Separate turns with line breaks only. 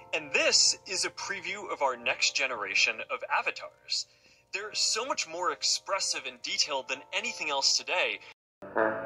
And this is a preview of our next generation of avatars. They're so much more expressive and detailed than anything else today.